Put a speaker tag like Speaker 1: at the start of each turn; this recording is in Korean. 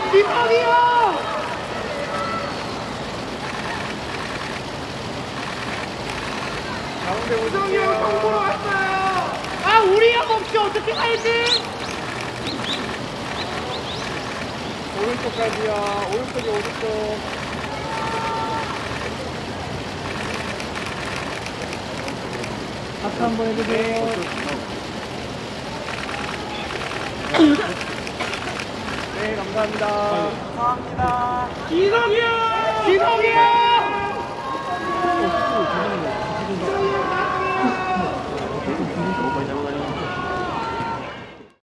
Speaker 1: 이성이요! 이성이 형 정보로 왔어요! 아, 우리 형 없이 어떻게 가야지?
Speaker 2: 오른쪽까지야. 오른쪽이 오른쪽.
Speaker 1: 박수 한번 해주세요.
Speaker 2: 네, 감사합니다.
Speaker 1: 감사합니다. 기성이 형! 기성이 형!